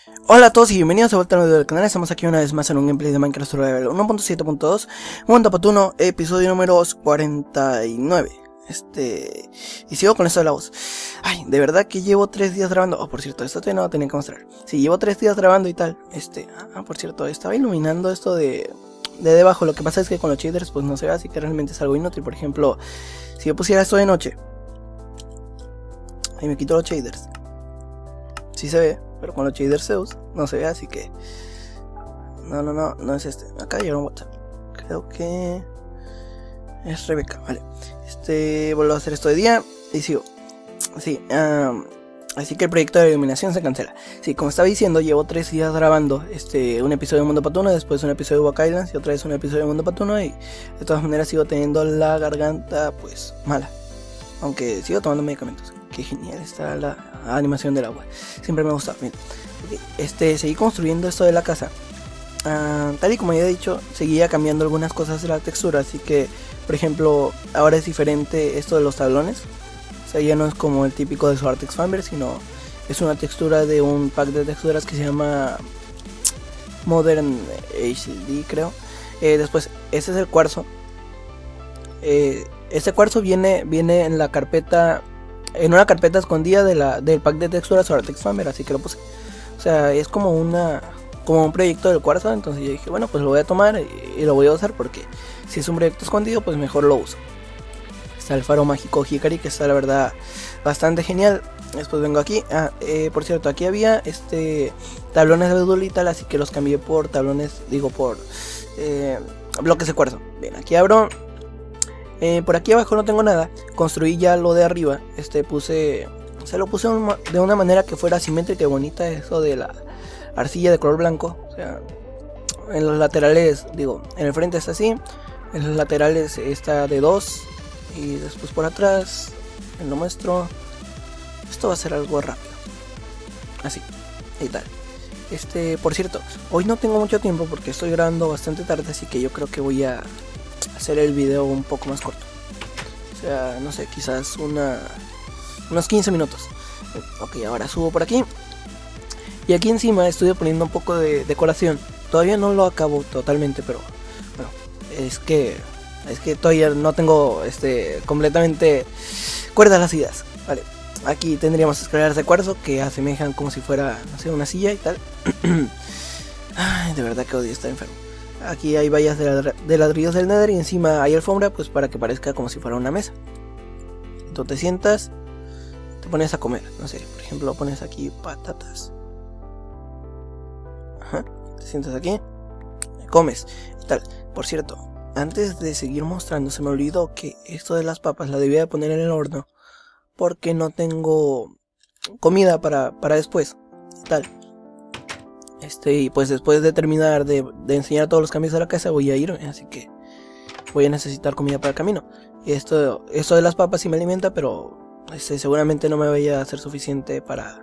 Hola a todos y bienvenidos de vuelta al video del canal. Estamos aquí una vez más en un gameplay de Minecraft Survival 1.7.2 Mundo Patuno, episodio número 49. Y sigo con esto de la voz. Ay, de verdad que llevo 3 días grabando. Oh, por cierto, esto todavía no lo tenía que mostrar. Sí, llevo 3 días grabando y tal. Por cierto, estaba iluminando esto de debajo. Lo que pasa es que con los shaders pues no se ve, así que realmente es algo inútil. Por ejemplo, si yo pusiera esto de noche y me quito los shaders, sí se ve, pero con los shaders Zeus no se ve, así que no es este. Acá llega un WhatsApp, creo que es Rebeca, vale. Vuelvo a hacer esto de día y sigo. Sí, así que el proyecto de iluminación se cancela. Sí, como estaba diciendo, llevo 3 días grabando un episodio de Mundo Patuno, después un episodio de Wack Islands y otra vez un episodio de Mundo Patuno, y de todas maneras sigo teniendo la garganta pues mala, aunque sigo tomando medicamentos. Qué genial está la animación del agua, siempre me gusta. Bien, okay. Seguí construyendo esto de la casa. Tal y como ya he dicho, seguía cambiando algunas cosas de la textura, así que, por ejemplo, ahora es diferente esto de los tablones. O sea, ya no es como el típico de Sword Expander, sino es una textura de un pack de texturas que se llama Modern HD, creo. Después, ese es el cuarzo. Este cuarzo viene en la carpeta, en una carpeta escondida del pack de texturas Sword Expander, así que lo puse. O sea, es como un proyecto del cuarzo, entonces yo dije, bueno, pues lo voy a tomar y lo voy a usar, porque si es un proyecto escondido, pues mejor lo uso. Está el faro mágico Hikari, que está la verdad bastante genial. Después vengo aquí, por cierto, aquí había tablones de abedul y tal, así que los cambié por tablones, por bloques de cuarzo. Bien, aquí abro. Por aquí abajo no tengo nada. Construí ya lo de arriba. Lo puse de una manera que fuera simétrica y bonita, eso de la arcilla de color blanco. O sea, en los laterales, en el frente está así, en los laterales está de 2, y después por atrás lo muestro. Esto va a ser algo rápido, así y tal. Por cierto, hoy no tengo mucho tiempo porque estoy grabando bastante tarde, así que yo creo que voy a hacer el video un poco más corto. O sea, no sé, quizás unos 15 minutos. Ok, ahora subo por aquí. Y aquí encima estoy poniendo un poco de decoración. Todavía no lo acabo totalmente, pero bueno, es que todavía no tengo completamente cuerdas las ideas. Vale, aquí tendríamos escaleras de cuarzo que asemejan como si fuera, no sé, una silla y tal. Ay, de verdad que odio estar enfermo. Aquí hay vallas de ladrillos del Nether y encima hay alfombra, pues para que parezca como si fuera una mesa. Entonces te sientas, te pones a comer, no sé, por ejemplo pones aquí patatas. Ajá, te sientas aquí, comes y tal. Por cierto, antes de seguir mostrando, se me olvidó que esto de las papas la debía de poner en el horno, porque no tengo comida para después y tal. Y pues después de terminar de enseñar todos los cambios de la casa voy a irme, así que voy a necesitar comida para el camino. Y esto de las papas sí me alimenta, pero seguramente no me vaya a ser suficiente para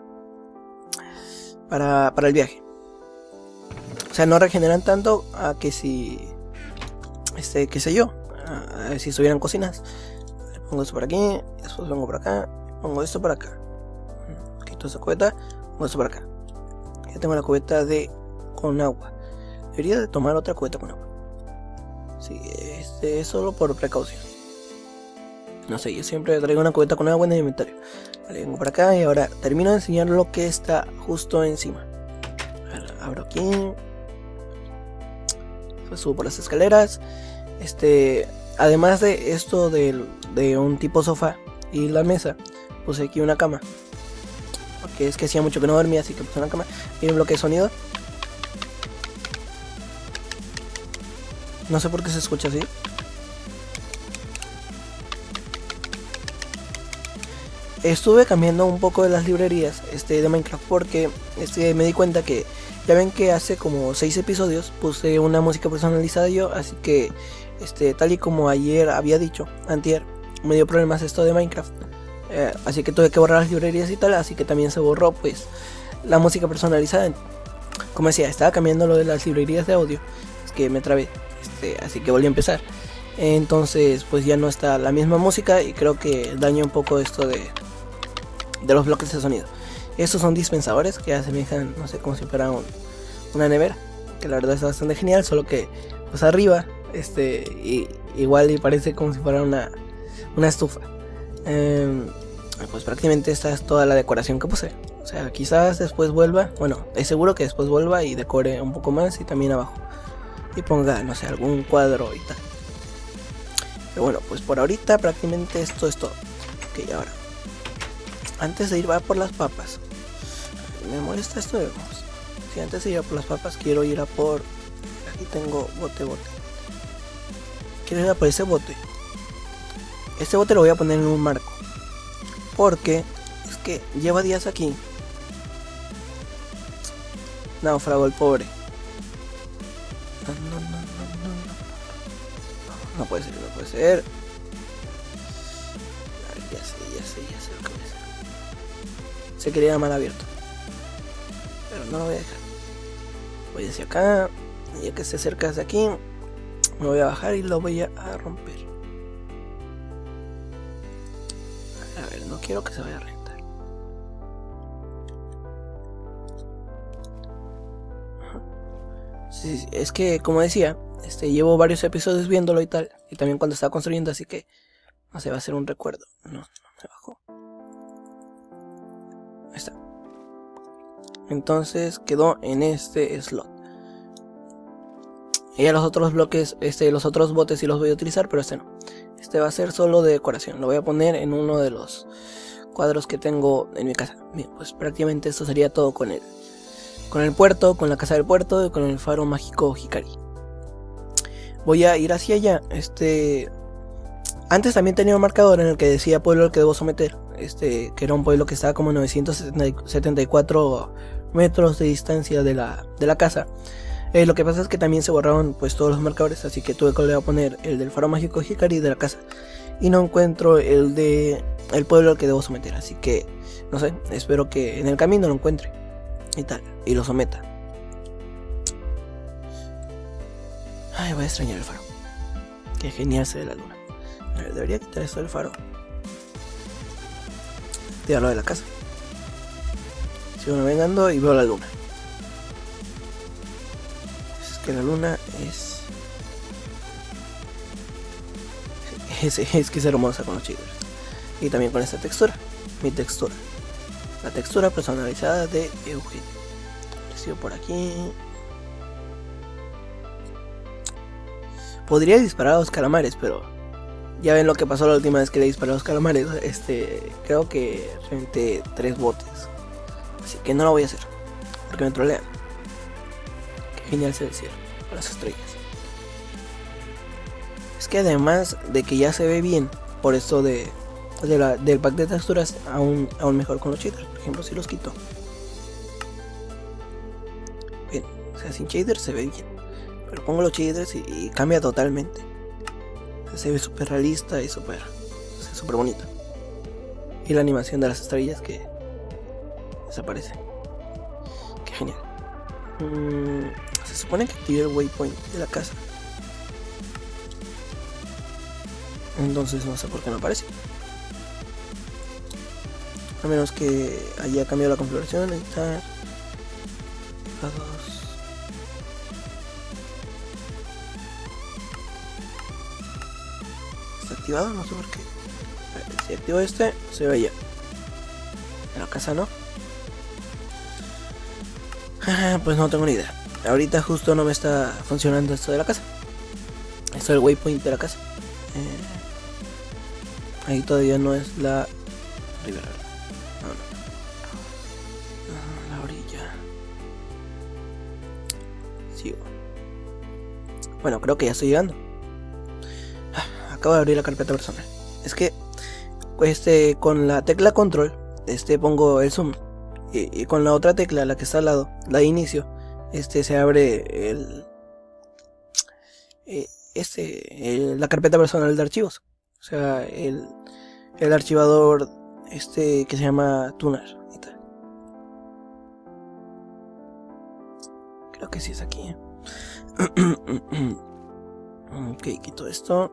el viaje. O sea, no regeneran tanto a que si qué sé yo, si estuvieran cocinas. Pongo esto por aquí, después vengo por acá, pongo esto por acá, quito esta cubeta, pongo esto por acá. Ya tengo la cubeta con agua. Debería de tomar otra cubeta con agua. Sí, es solo por precaución. No sé, yo siempre traigo una cubeta con agua en el inventario. Vale, vengo por acá y ahora termino de enseñar lo que está justo encima. Abro aquí. Subo por las escaleras. Además de esto de un tipo sofá y la mesa, puse aquí una cama. Porque es que hacía mucho que no dormía, así que puse una cama. Y un bloque de sonido. No sé por qué se escucha así. Estuve cambiando un poco de las librerías de Minecraft, porque me di cuenta que ya ven que hace como 6 episodios puse una música personalizada yo, así que tal y como ayer había dicho, antier, me dio problemas esto de Minecraft. Así que tuve que borrar las librerías y tal, así que también se borró pues la música personalizada. Como decía, estaba cambiando lo de las librerías de audio, es que me trabé, así que volví a empezar. Entonces pues ya no está la misma música y creo que daña un poco esto de los bloques de sonido. Estos son dispensadores que asemejan, no sé, como si fuera una nevera, que la verdad es bastante genial, solo que pues arriba igual y parece como si fuera una estufa. Pues prácticamente esta es toda la decoración que puse. O sea, quizás después vuelva, bueno, es seguro que después vuelva y decore un poco más y también abajo. Y ponga, no sé, algún cuadro y tal. Pero bueno, pues por ahorita prácticamente esto es todo. Ok, ahora. Antes de ir a por las papas. Me molesta esto de vamos. Si antes de ir a por las papas quiero ir a por... Aquí tengo bote. Quiero ir a por ese bote. Este bote lo voy a poner en un marco. Porque es que lleva días aquí. Naufragó el pobre. No puede ser. Ay, ya sé lo que voy a hacer. Se quería mal abierto. Pero no lo voy a dejar. Voy hacia acá. Y ya que se acerca de aquí, me voy a bajar y lo voy a romper. A ver, no quiero que se vaya a rentar. Sí, es que como decía, llevo varios episodios viéndolo y tal, y también cuando estaba construyendo, así que no sé, va a ser un recuerdo. No me bajó. Ahí está. Entonces quedó en este slot. Y a los otros bloques, los otros botes sí los voy a utilizar, pero este no. Este va a ser solo de decoración. Lo voy a poner en uno de los cuadros que tengo en mi casa. Bien, pues prácticamente esto sería todo con el puerto, con la casa del puerto y con el faro mágico Hikari. Voy a ir hacia allá. Antes también tenía un marcador en el que decía pueblo al que debo someter. Que era un pueblo que estaba como a 974 metros de distancia de la casa. Lo que pasa es que también se borraron pues todos los marcadores, así que tuve que volver a poner el del faro mágico Hikari de la casa. Y no encuentro el pueblo al que debo someter, así que no sé, espero que en el camino lo encuentre y tal, y lo someta. Ay, voy a extrañar el faro. Qué genial se ve la luna. A ver, debería quitar esto del faro. Tirarlo de la casa. Sigo navegando y veo la luna. Es que la luna es que es hermosa con los chicos. Y también con esta textura. Mi textura. La textura personalizada de Eugenio. Sigo por aquí. Podría disparar a los calamares, pero ya ven lo que pasó la última vez que le disparé a los calamares. Creo que reventé 3 botes. Así que no lo voy a hacer, porque me trolean. Qué genial se ve el cielo, con las estrellas. Es que además de que ya se ve bien, por esto del pack de texturas, aún mejor con los shaders. Por ejemplo, si los quito. Bien, o sea, sin shaders se ve bien. Pero pongo los shaders y cambia totalmente. O sea, se ve súper realista y súper bonito. Y la animación de las estrellas que desaparece. Qué genial. Se supone que activé el waypoint de la casa. Entonces no sé por qué no aparece. A menos que haya cambiado la configuración. Ahí está. Está activado, no sé por qué. Si activo se ve ya. En la casa no. Pues no tengo ni idea. Ahorita justo no me está funcionando esto de la casa. Esto del waypoint de la casa. Ahí todavía no es la ribera. No, la orilla. Sigo. Bueno, creo que ya estoy llegando. Acabo de abrir la carpeta personal. Es que con la tecla control pongo el zoom. Y con la otra tecla, la que está al lado, la de inicio, se abre la carpeta personal de archivos. O sea, el archivador que se llama Tuner y tal. Creo que sí es aquí. Ok, quito esto.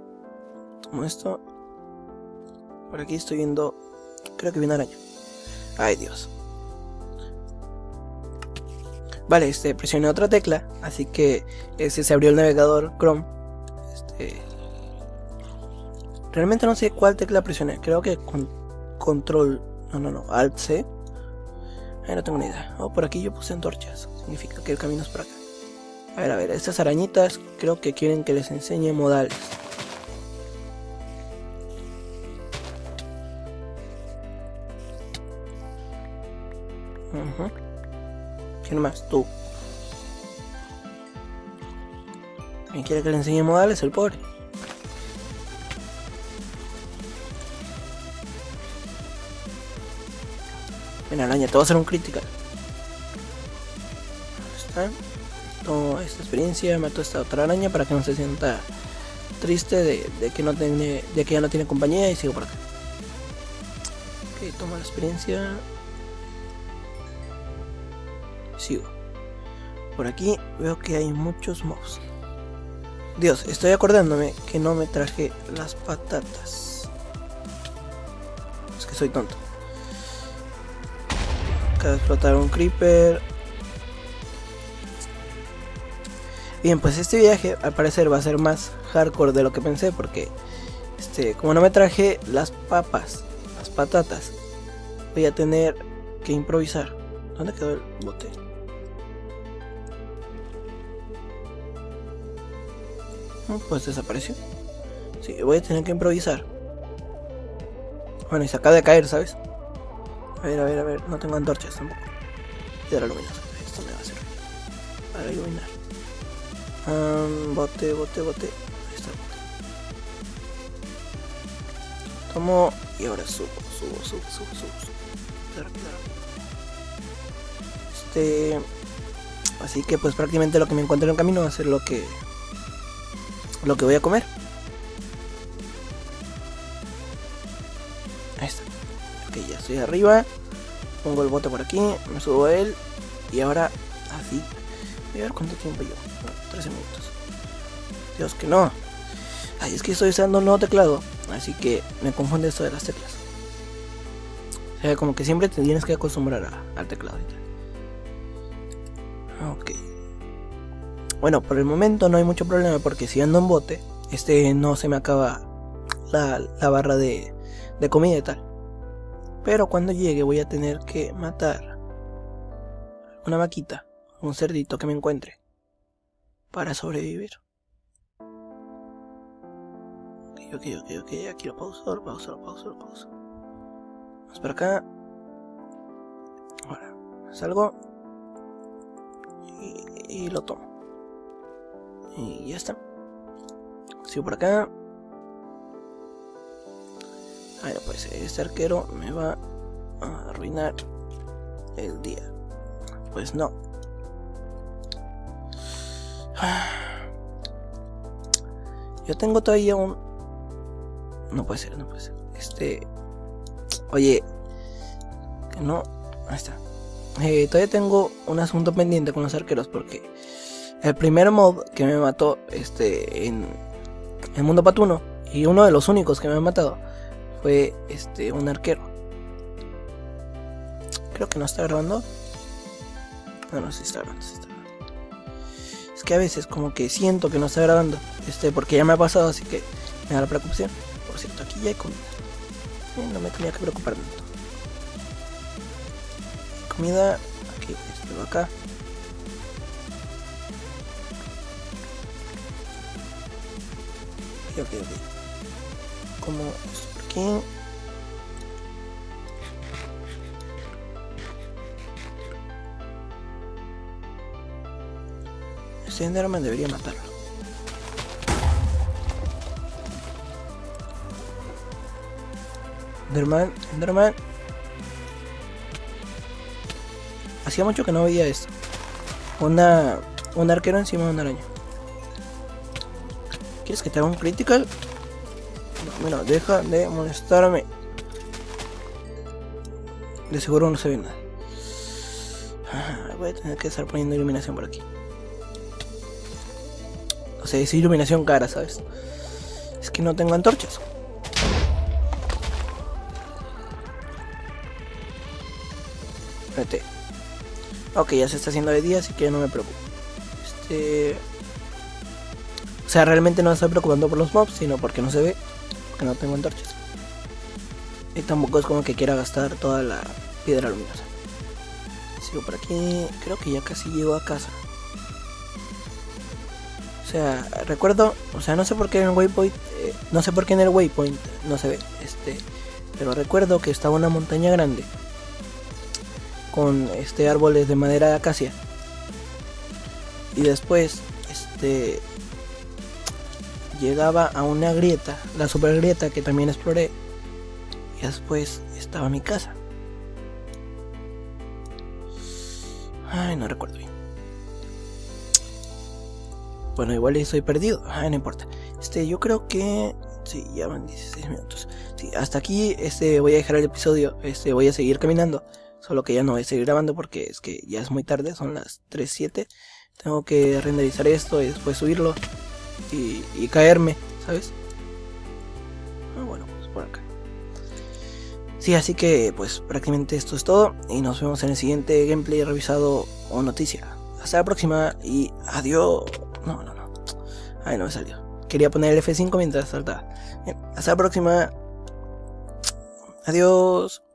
Tomo esto. Por aquí estoy viendo. Creo que vi una araña. Ay, Dios. Vale, presioné otra tecla, así que se abrió el navegador Chrome. Realmente no sé cuál tecla presioné. Creo que con control. No, Alt C. Ahí no tengo ni idea. Oh, por aquí yo puse antorchas. Significa que el camino es por acá. A ver, estas arañitas creo que quieren que les enseñe modales. ¿Quién más? Tú. ¿Quién quiere que le enseñe modales? El pobre. Ven, araña, te voy a hacer un critical. Ahí está. Tomo esta experiencia, mato a esta otra araña para que no se sienta triste de que no tiene, de que ya no tiene compañía, y sigo por acá. Ok, tomo la experiencia. Sigo. Por aquí veo que hay muchos mobs. Dios, estoy acordándome que no me traje las patatas. Es que soy tonto. Acaba de explotar un creeper. Bien, pues este viaje al parecer va a ser más hardcore de lo que pensé, porque como no me traje las patatas, voy a tener que improvisar. ¿Dónde quedó el bote? Pues desapareció. Sí, voy a tener que improvisar. Bueno, y se acaba de caer, ¿sabes? A ver, no tengo antorchas tampoco. Piedra luminosa, esto me va a servir para iluminar. Bote. Ahí está el bote. Tomo y ahora subo. Claro. Así que pues prácticamente lo que me encuentro en el camino va a ser lo que voy a comer. Ahí está. Ok, ya estoy arriba. Pongo el bote por aquí, me subo a él. Y ahora así. Voy a ver cuánto tiempo llevo. 13 minutos. Dios, que no. Ay, es que estoy usando un nuevo teclado, así que me confunde esto de las teclas. O sea, como que siempre te tienes que acostumbrar al teclado. Ok. Bueno, por el momento no hay mucho problema, porque si ando en bote, no se me acaba la barra de comida y tal. Pero cuando llegue voy a tener que matar una vaquita, un cerdito que me encuentre, para sobrevivir. Ok, aquí lo pauso. Vamos para acá. Ahora, salgo y lo tomo. Y ya está. Sigo por acá. Ay, no puede ser. Este arquero me va a arruinar el día. Pues no. Yo tengo todavía un... No puede ser. Oye. Que no. Ahí está. Todavía tengo un asunto pendiente con los arqueros, porque el primer mob que me mató en el mundo patuno, y uno de los únicos que me ha matado, fue un arquero. Creo que no está grabando. No, sí está grabando. Es que a veces como que siento que no está grabando, porque ya me ha pasado, así que me da la preocupación. Por cierto, aquí ya hay comida. No me tenía que preocupar tanto. Comida, aquí, acá. Ok. Como esto por aquí. Ese Enderman debería matarlo. Enderman. Hacía mucho que no veía esto. Un arquero encima de una araña. ¿Quieres que te haga un critical? No, mira, deja de molestarme. De seguro no se ve nada. Voy a tener que estar poniendo iluminación por aquí. O sea, es iluminación cara, ¿sabes? Es que no tengo antorchas. Vete. Ok, ya se está haciendo de día, así que no me preocupo. O sea, realmente no me estoy preocupando por los mobs, sino porque no se ve, porque no tengo antorchas. Y tampoco es como que quiera gastar toda la piedra luminosa. Sigo por aquí, creo que ya casi llego a casa. O sea, recuerdo, o sea, no sé por qué en el waypoint, no sé por qué en el waypoint no se ve, pero recuerdo que estaba una montaña grande con árboles de madera de acacia. Y después, llegaba a una grieta, la super grieta que también exploré. Y después estaba mi casa. Ay, no recuerdo bien. Bueno, igual estoy perdido. Ay, no importa. Yo creo que sí, ya van 16 minutos. Sí, hasta aquí voy a dejar el episodio. Voy a seguir caminando. Solo que ya no voy a seguir grabando porque es que ya es muy tarde, son las 3:07. Tengo que renderizar esto y después subirlo y caerme, ¿sabes? Ah, bueno, pues por acá. Sí, así que pues prácticamente esto es todo y nos vemos en el siguiente gameplay revisado o noticia. Hasta la próxima y adiós. No. Ay, no me salió. Quería poner el F5 mientras saltaba. Bien, hasta la próxima. Adiós.